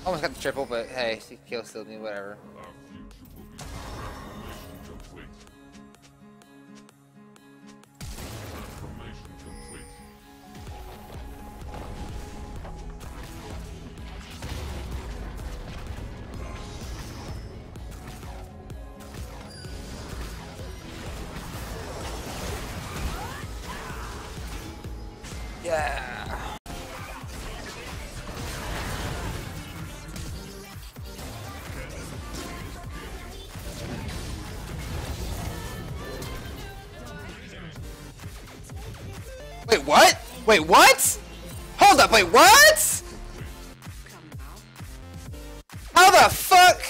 Almost got the triple, but hey, kill still me, whatever. Yeah. Wait, what? Wait, what? Hold up, wait, what? How the fuck?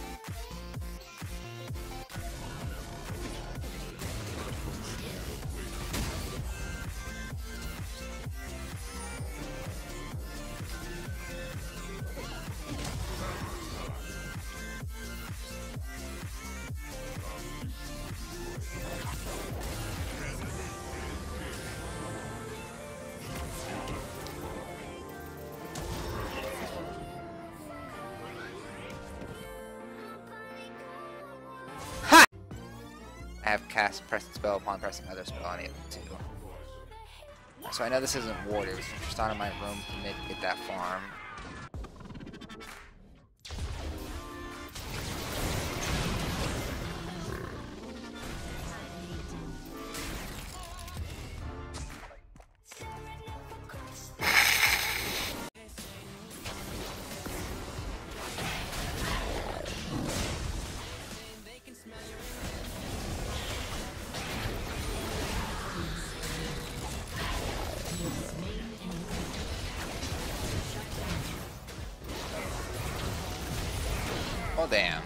I have cast pressed spell upon pressing other spell unable to. So I know this isn't warded, so I'm just out of my room to maybe get that farm. Oh damn.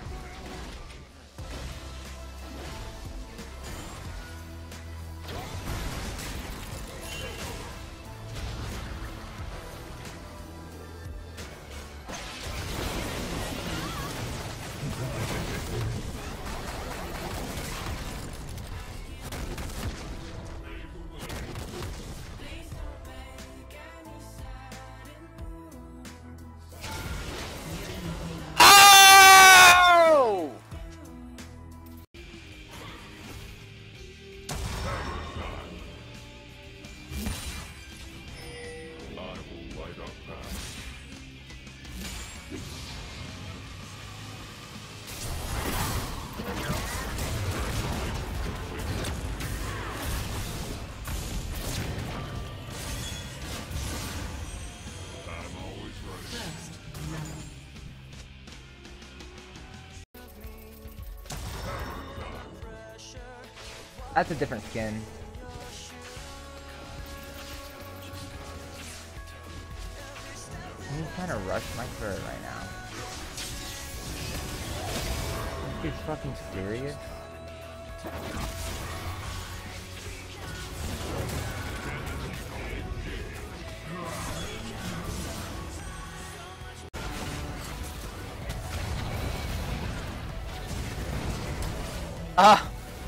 That's a different skin. He's trying to rush my turret right now. This dude's fucking serious. Ah!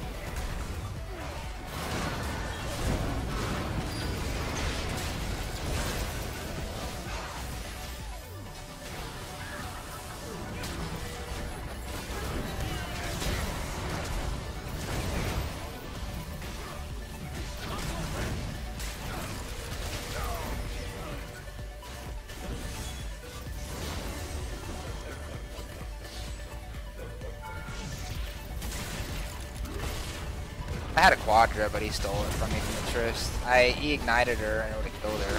I had a Quadra, but he stole it from me from the Trist. He ignited her and it would have killed her.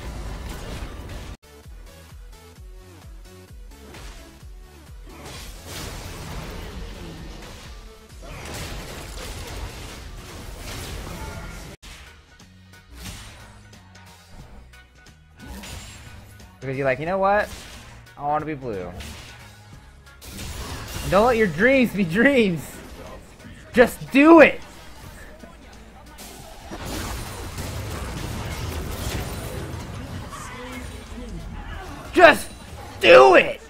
Because you're like, you know what? I want to be blue. Don't let your dreams be dreams! Just do it! Just do it!